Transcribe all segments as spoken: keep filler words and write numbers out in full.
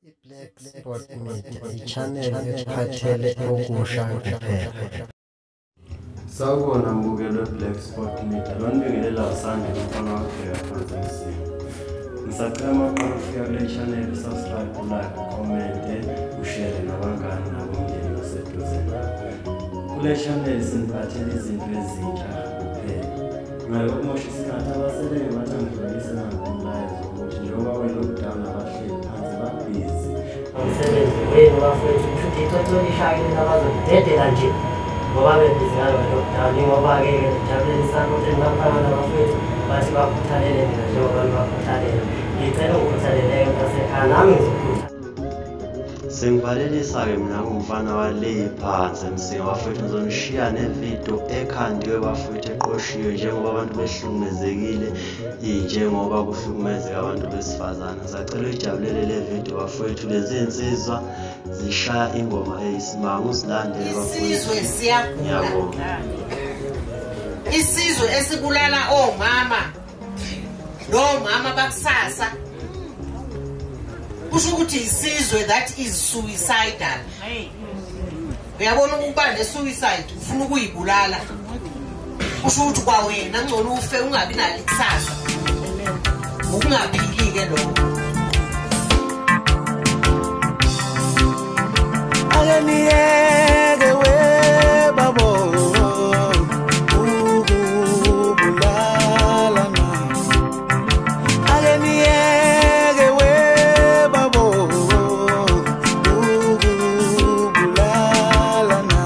Black Spot Media, i-channel ephathele okusha kuphela. Sawubona mbukelo Black Spot Media, lo nibingelela usande umfana wakhe phansi emsini. Ngisacela maqala ufika kule channel, subscribe, like, comment, ushare nabangani nabomndeni baseduze nawe. Kule channel siniphathele izinto ezintsha kuphela. Ngayo ukumosha isikhathi abaseleyo bathangidlulise nangomlayezo ukuthi njengoba we-lockdown abahleli phansi babhizi. Umsebenzi wenu bafowethu futhi itotolishayo nabazodedela nje ngoba bebhizi ngayo lockdown ngoba-ke ngijabulisa ukuthi nibafana nabafowethu bathi bakhuthalele mina njengoba nibakhuthalela. Ngicela ukukhuthaleleyo mntasekhaya nami ngizokhuthala. Sengivalelisa-ke mina ngumfana wale phansi emsini bafowethu, ngizonishiya nevidiyo ekhandiwe bafowethu eqoshiwe njengoba abantu behlukumezekile njengoba kuhlukumezeka abantu besifazane. Ngisacela uyijabulele le vidiyo bafowethu, lezi insizwa zishaya ingoma eyisimanga, usilandele bafowethu. Isizwe siyagula, isizwe esibulala omama nomama bakusasa. Kusho ukuthi isizwe that is suicidal. Uyabona ukuba ne suicide ufuna ukuyibulala. Kusho ukuthi kwawena ngcono ufe ungabi nalo ikusasa. Ukungaphili ke lokho. Aleniyeke we babo ukubulala na. Aleniyeke we babo ukubulala na.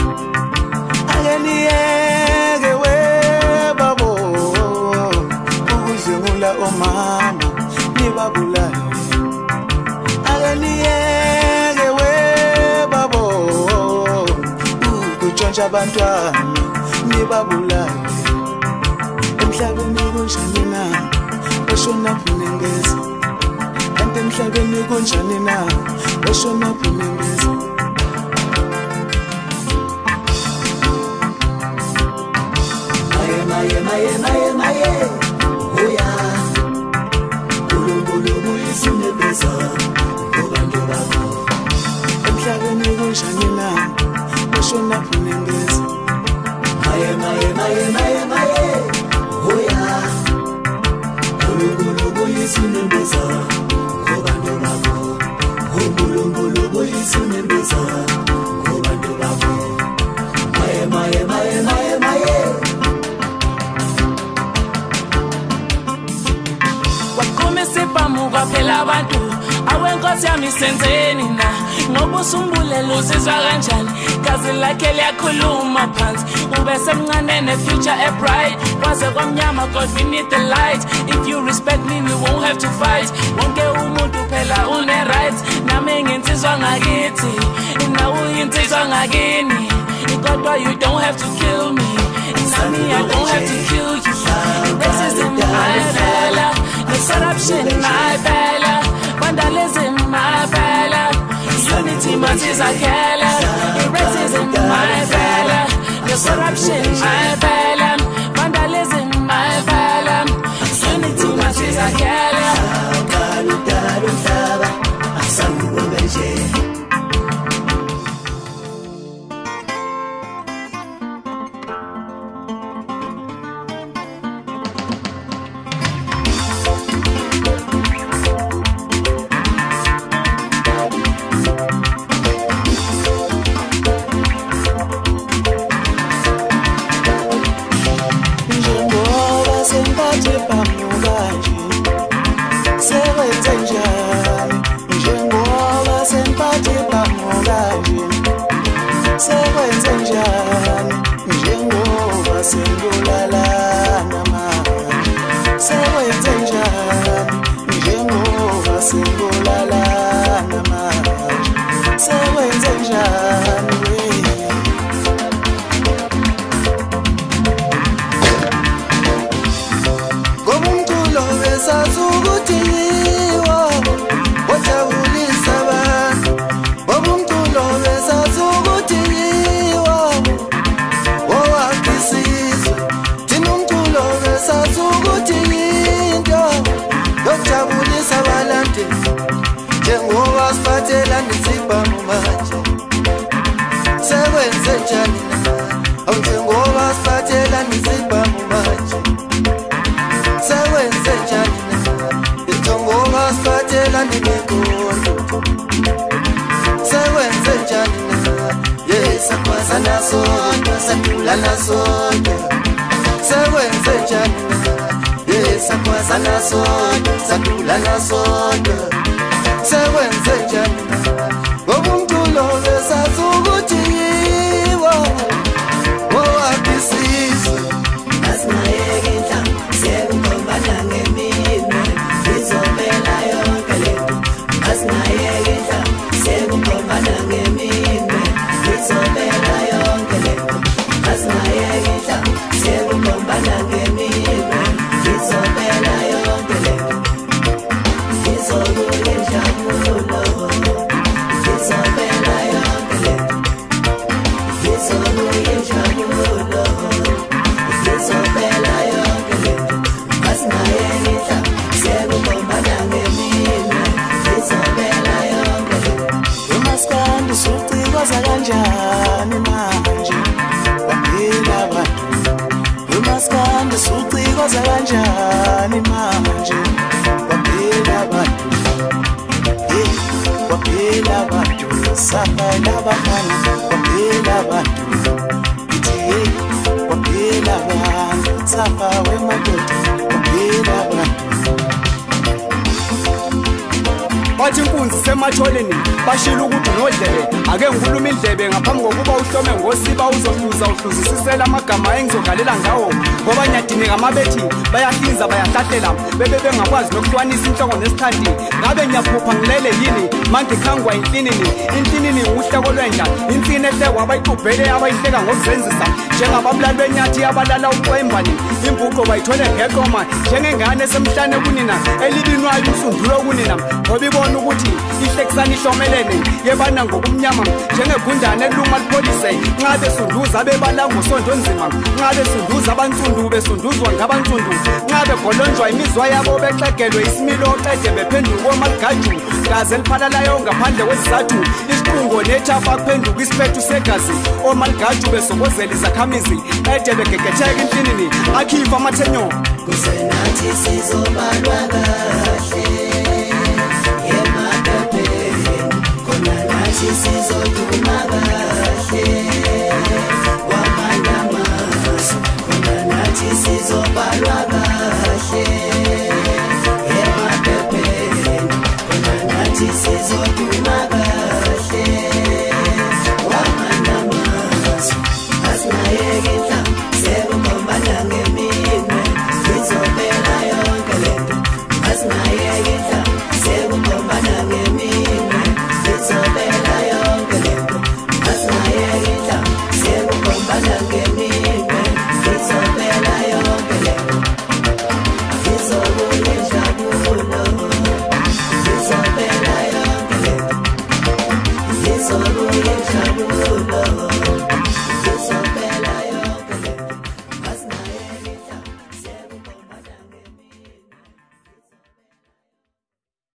Aleniyeke we babo ukuzungula omama nibabulala. Aleniyeke we babo ukutshontsha abantwana nibabulala. Emhlabeni kunjani na oshona phunengeza, kanti emhlabeni kunjani na oshona phunengeza. Maye maye maye maye maye oya kulungulu buyisinebeza kubantu bakho. Emhlabeni kunjani na oshona phunengeza. Maye maye maye maye maye oya kulungulu buyisinebeza kubantu bakho. Kulungulu buyisinebeza kubantu bakho. Maye maye maye maye maye Sipamuka phela abantu awenkosi yami senzeni na ngoba usumbulela uzizwa kanjani gazi lakhe liyakhuluma phansi ube semncane ne future a bright kwaze kwamnyama God we need the light. If you respect me we won't have to fight. Wonke umuntu phela une rights nami nginsizwa ngakithi nawe uyinsizwa ngakini kodwa you don't have to kill me nami I don't have to kill you. Racism my fella, corruption my fella, vandalism my fella, unity matters a killer. Racism my fella, corruption my fella, vandalism my fella, unity matters a killer. Dalu dalu daba asangu beje. basiphathela nesibhamu manje sekwenze njani na awunjengoba siphathela nesibhamu manje sekwenze njani na njengoba siphathela nemikondo sekwenze njani na yes akwaza nasonto sadula nasonto sekwenze njani na yes akwaza nasonto sadula nasonto sekwenze njani na obuntulo besazi ukuthi yiwo owakisizwe asinayeke inhlangu sekukombana ngeminwe ngizobela yonke lento asinayeke inhlangu sekukombana ngeminwe ngizobela yonke lento asinayeke inhlangu sekukombana ngeminwe ngizobela yonke lento ngizobuya injabulo ngizobela yonke lento ngizobuya injabulo ngizobela yonke lento asinayeke inhlangu sekukombana ngeminwe ngizobela yonke lento umaskandi sucikoza kanjani manje waphila abantu umaskandi sucikoza kanjani manje waphila abantu hey waphila abantu safala abafana waphila abantu ithi hey waphila abantu safa wemadoda waphila abantu bathi inkunzi sematholeni bashila ukuthi nodlebe ake ngikhuluma indlebe ngaphambi kokuba uhlome ngosiba uzohluza uhluzisisela amagama engizogalela ngawo ngoba nyadineka amabethi bayahlinza bayahlahlela bebe bengakwazi nokuhlukanisa inhloko nesithandi ngabe ngiyaphupha ngilele yini mangikhangwa inhlinini inhlinini uhleko lwenja insini ehlekwa abayixubhele abayihleka ngokuzenzisa njengababulali benyathi abalala uqwembani imbuqo bayithole ngeqoma njengengane esemhlane kunina elibinwayo usundulo kunina ngoba ibona ukuthi ihlekisana ihlomelene yebana ngokumnyama njengegundane eluma lipholise nxa besunduza bebala ngosonto nzima nxa besunduza abantsundu besunduzwa ngabantsundu nxa begolonjwa imizwa yabo bexegelwe isimilo oqede bephenduka omaligaju gazi eliphalalayo ngaphandle kwesizathu isiqungo nethafa kuphenduka isiphethu segazi omaligaju besokozela izakhamizi ede begegetheka inhlinini akhifa amathenyo kusenathi sizobalwa kahle sizoduma kahle kwamanye amazwe khona nathi sizobalwa kahle emaphepheni khona nathi sizoduma kahle kwamanye amazwe asinayeke inhlangu sekukombana ngeminwe ngizobela yonke lento asinayeke inhlangu sekukombana ngeminwe ngizobela yonke lento asinayeke inhlangu sekukombana ngeminwe ngizobela yonke lento ngizobuya injabulo ngizobela yonke lento ngizobuya injabulo